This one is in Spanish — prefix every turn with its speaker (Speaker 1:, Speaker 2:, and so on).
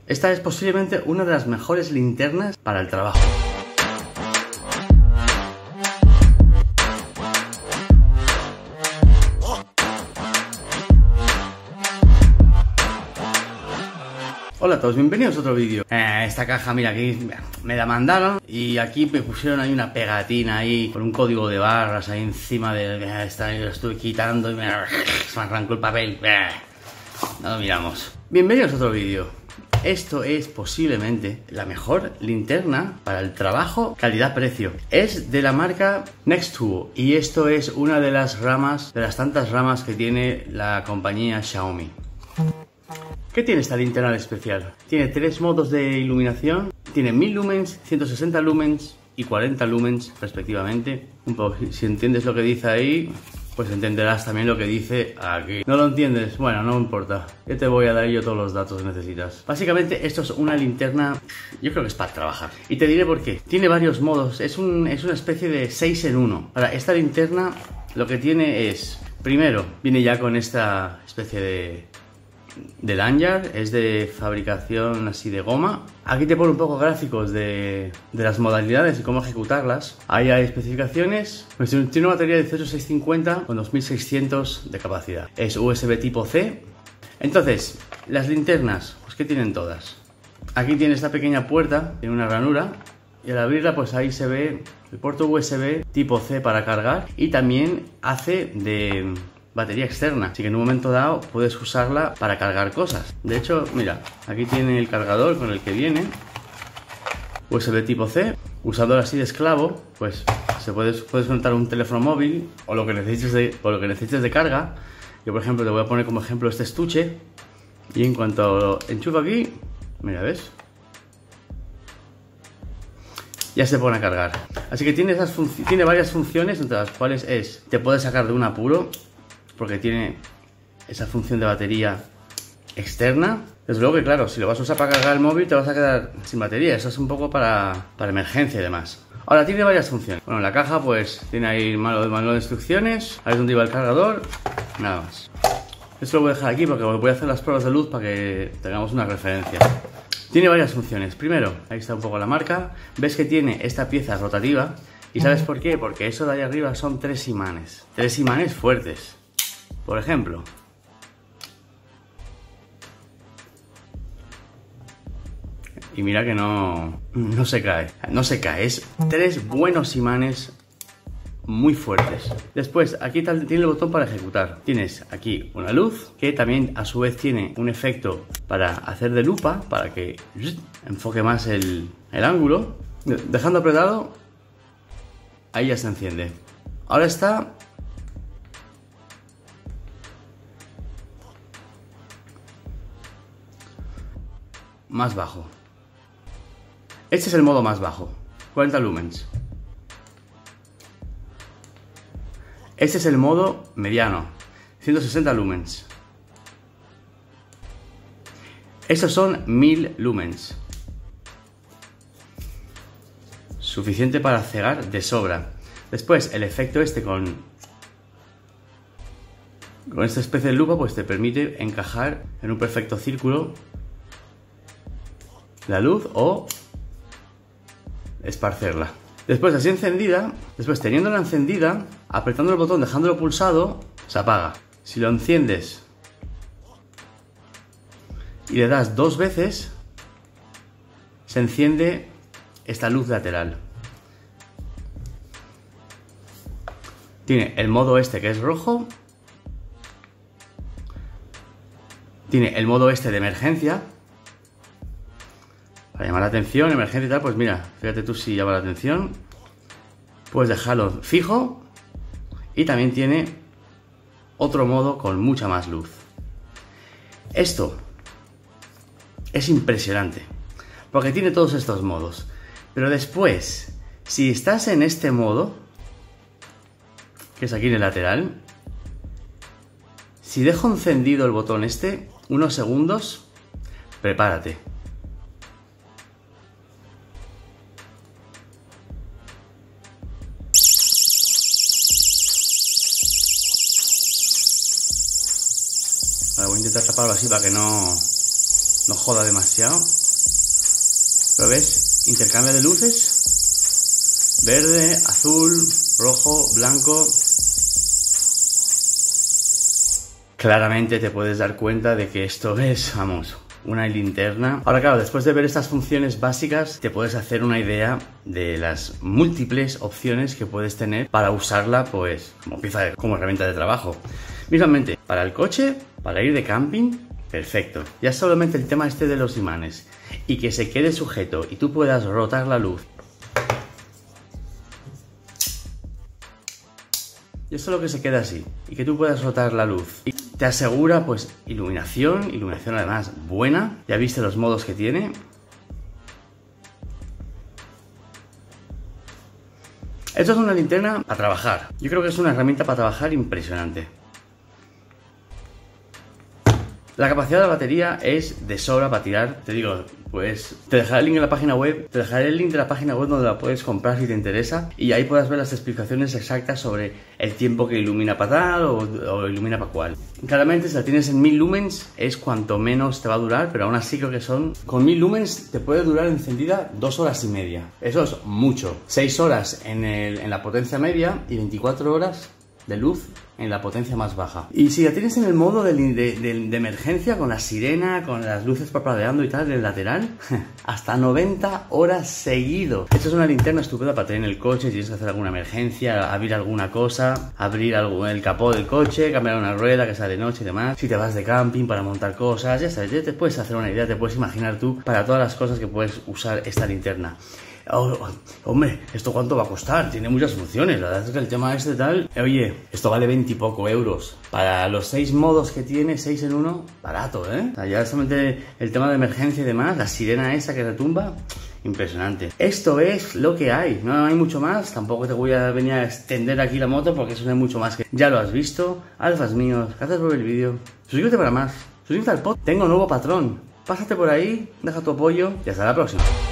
Speaker 1: Esta es posiblemente una de las mejores linternas para el trabajo. Hola a todos, bienvenidos a otro vídeo. Esta caja, mira, aquí me la mandaron y aquí me pusieron ahí una pegatina ahí con un código de barras ahí encima de esta, y lo estuve quitando y se me arrancó el papel. No lo miramos. Bienvenidos a otro vídeo. Esto es posiblemente la mejor linterna para el trabajo calidad-precio. Es de la marca Nextuo y esto es una de las ramas, de las tantas ramas que tiene la compañía Xiaomi. ¿Qué tiene esta linterna de especial? Tiene 3 modos de iluminación, tiene 1000 lumens, 160 lumens y 40 lumens respectivamente. Un poco, si entiendes lo que dice ahí, pues entenderás también lo que dice aquí. ¿No lo entiendes? Bueno, no me importa. Yo te voy a dar yo todos los datos que necesitas. Básicamente esto es una linterna, yo creo que es para trabajar. Y te diré por qué. Tiene varios modos, es una especie de 6 en 1. Ahora, esta linterna lo que tiene es, primero, viene ya con esta especie de lanyard, es de fabricación así de goma. Aquí te pone un poco gráficos de las modalidades y cómo ejecutarlas. Ahí hay especificaciones. Pues tiene una batería de 18650 con 2600 de capacidad. Es USB tipo C. Entonces, las linternas, pues ¿qué tienen todas? Aquí tiene esta pequeña puerta, tiene una ranura. Y al abrirla, pues ahí se ve el puerto USB tipo C para cargar. Y también hace de batería externa, así que en un momento dado puedes usarla para cargar cosas. De hecho, mira, aquí tiene el cargador con el que viene, USB tipo C. Usándolo así de esclavo, pues puedes conectar un teléfono móvil o lo que necesites de carga. Yo, por ejemplo, te voy a poner como ejemplo este estuche y en cuanto lo enchufo aquí, mira, ¿ves? Ya se pone a cargar. Así que tiene varias funciones, entre las cuales te puedes sacar de un apuro porque tiene esa función de batería externa. Desde luego que, claro, si lo vas a usar para cargar el móvil te vas a quedar sin batería. Eso es un poco para emergencia y demás. Ahora, tiene varias funciones. Bueno, en la caja pues tiene ahí el manual de instrucciones. Ahí es donde iba el cargador. Nada más. Esto lo voy a dejar aquí porque voy a hacer las pruebas de luz para que tengamos una referencia. Tiene varias funciones. Primero, ahí está un poco la marca. Ves que tiene esta pieza rotativa. ¿Y sabes por qué? Porque eso de ahí arriba son 3 imanes. 3 imanes fuertes. Por ejemplo, y mira que no se cae. No se cae, es 3 buenos imanes muy fuertes. Después, aquí tiene el botón para ejecutar. Tienes aquí una luz que también a su vez tiene un efecto para hacer de lupa, para que enfoque más el ángulo. Dejando apretado, ahí ya se enciende. Ahora está más bajo. Este es el modo más bajo, 40 lumens. Este es el modo mediano, 160 lumens. Estos son 1000 lumens. Suficiente para cegar de sobra. Después, el efecto este con esta especie de lupa, pues te permite encajar en un perfecto círculo la luz o esparcerla. Después, así encendida, teniéndola encendida, apretando el botón, dejándolo pulsado, se apaga. Si lo enciendes y le das 2 veces, se enciende esta luz lateral. Tiene el modo este que es rojo. Tiene el modo este de emergencia. Para llamar la atención, emergencia y tal, pues mira, fíjate tú si llama la atención. Puedes dejarlo fijo. Y también tiene otro modo con mucha más luz. Esto es impresionante, porque tiene todos estos modos. Pero después, si estás en este modo, que es aquí en el lateral, si dejo encendido el botón este, unos segundos, prepárate. Ahora voy a intentar taparlo así para que no no joda demasiado. Pero ves, intercambio de luces, verde, azul, rojo, blanco. Claramente te puedes dar cuenta de que esto es, vamos, una linterna. Ahora claro, después de ver estas funciones básicas, te puedes hacer una idea de las múltiples opciones que puedes tener para usarla, pues, como herramienta de trabajo. Mismamente, para el coche, para ir de camping, perfecto. Ya solamente el tema este de los imanes y que se quede sujeto y tú puedas rotar la luz. Y solo que se quede así y que tú puedas rotar la luz. Y te asegura pues iluminación además buena. Ya viste los modos que tiene. Esto es una linterna para trabajar. Yo creo que es una herramienta para trabajar impresionante. La capacidad de la batería es de sobra para tirar. Te digo, pues te dejaré el link en la página web. Te dejaré el link de la página web donde la puedes comprar si te interesa. Y ahí podrás ver las explicaciones exactas sobre el tiempo que ilumina para tal o ilumina para cual. Claramente si la tienes en 1000 lumens es cuanto menos te va a durar. Pero aún así creo que son... Con 1000 lumens te puede durar encendida 2 horas y media. Eso es mucho. 6 horas en la potencia media y 24 horas de luz en la potencia más baja. Y si la tienes en el modo de emergencia, con la sirena, con las luces parpadeando y tal, en el lateral, hasta 90 horas seguido. Esta es una linterna estupenda para tener en el coche, si tienes que hacer alguna emergencia, abrir alguna cosa, abrir el capó del coche, cambiar una rueda que sea de noche y demás. Si te vas de camping para montar cosas, ya sabes, ya te puedes hacer una idea, te puedes imaginar tú para todas las cosas que puedes usar esta linterna. Oh, hombre, ¿esto cuánto va a costar? Tiene muchas funciones, la verdad es que el tema este tal... Oye, esto vale 20 y poco euros. Para los 6 modos que tiene, 6 en 1, barato, ¿eh? O sea, ya solamente el tema de emergencia y demás, la sirena esa que retumba, impresionante. Esto es lo que hay, no hay mucho más. Tampoco te voy a venir a extender aquí la moto porque eso no hay mucho más que... Ya lo has visto, alfas míos, gracias por ver el vídeo. Suscríbete para más, suscríbete al podcast. Tengo un nuevo patrón. Pásate por ahí, deja tu apoyo y hasta la próxima.